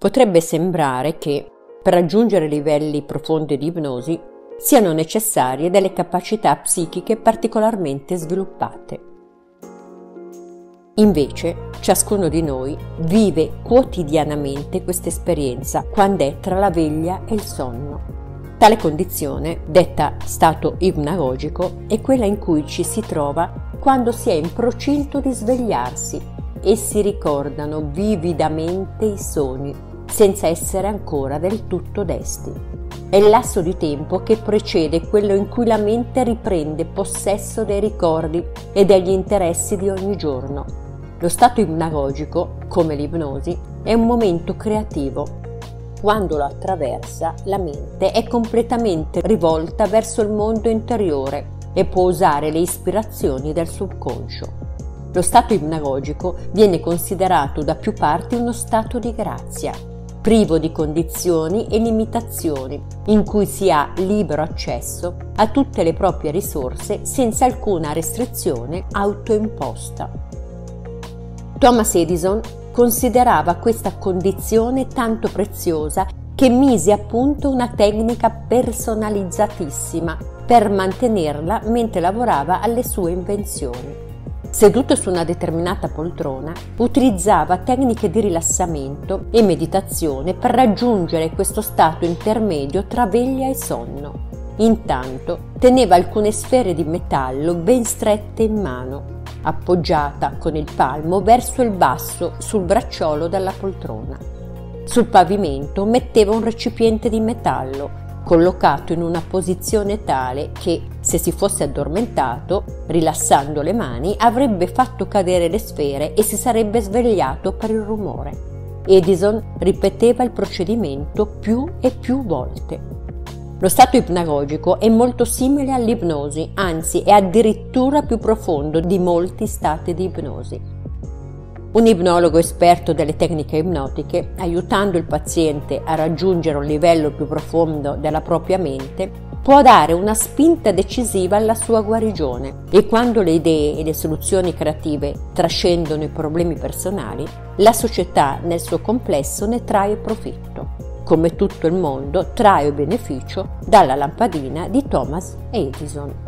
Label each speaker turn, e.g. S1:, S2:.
S1: Potrebbe sembrare che, per raggiungere livelli profondi di ipnosi, siano necessarie delle capacità psichiche particolarmente sviluppate. Invece, ciascuno di noi vive quotidianamente questa esperienza quando è tra la veglia e il sonno. Tale condizione, detta stato ipnagogico, è quella in cui ci si trova quando si è in procinto di svegliarsi e si ricordano vividamente i sogni, senza essere ancora del tutto desti. È il lasso di tempo che precede quello in cui la mente riprende possesso dei ricordi e degli interessi di ogni giorno. Lo stato ipnagogico, come l'ipnosi, è un momento creativo. Quando lo attraversa, la mente è completamente rivolta verso il mondo interiore e può usare le ispirazioni del subconscio. Lo stato ipnagogico viene considerato da più parti uno stato di grazia, privo di condizioni e limitazioni, in cui si ha libero accesso a tutte le proprie risorse senza alcuna restrizione autoimposta. Thomas Edison considerava questa condizione tanto preziosa che mise a punto una tecnica personalizzatissima per mantenerla mentre lavorava alle sue invenzioni. Seduto su una determinata poltrona, utilizzava tecniche di rilassamento e meditazione per raggiungere questo stato intermedio tra veglia e sonno. Intanto teneva alcune sfere di metallo ben strette in mano, appoggiata con il palmo verso il basso sul bracciolo della poltrona. Sul pavimento metteva un recipiente di metallo, collocato in una posizione tale che, se si fosse addormentato, rilassando le mani, avrebbe fatto cadere le sfere e si sarebbe svegliato per il rumore. Edison ripeteva il procedimento più e più volte. Lo stato ipnagogico è molto simile all'ipnosi, anzi è addirittura più profondo di molti stati di ipnosi. Un ipnologo esperto delle tecniche ipnotiche, aiutando il paziente a raggiungere un livello più profondo della propria mente, può dare una spinta decisiva alla sua guarigione e quando le idee e le soluzioni creative trascendono i problemi personali, la società nel suo complesso ne trae profitto. Come tutto il mondo trae beneficio dalla lampadina di Thomas Edison.